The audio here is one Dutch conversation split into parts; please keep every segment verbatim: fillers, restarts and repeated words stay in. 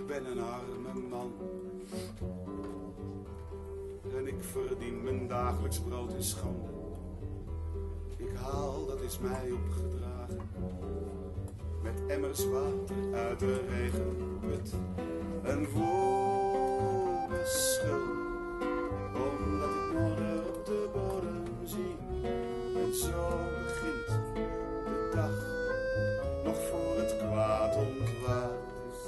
ben een arme man. En ik verdien mijn dagelijks brood in schande. Ik haal, dat is mij opgedragen, met emmers water uit de regenput. En voor mijn schuld, omdat ik modder op de bodem zie. En zo begint de dag, nog voor het kwaad ontwaakt is.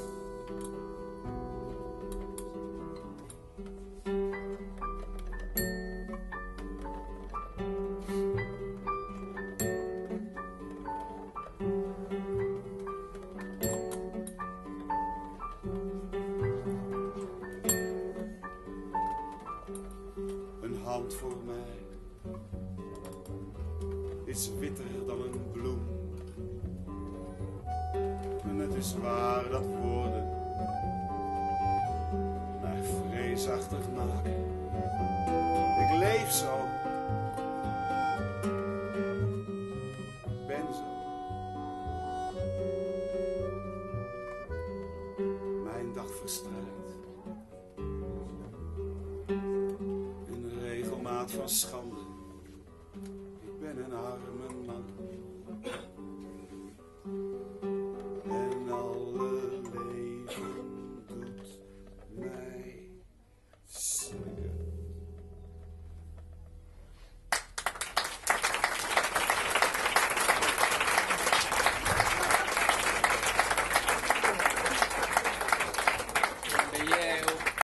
Een hand voor mij is witter dan een bloem. En het is waar dat woorden mij vreesachtig maken. Ik leef zo, ik ben zo. Mijn dag verstrijkt in regelmaat van schande.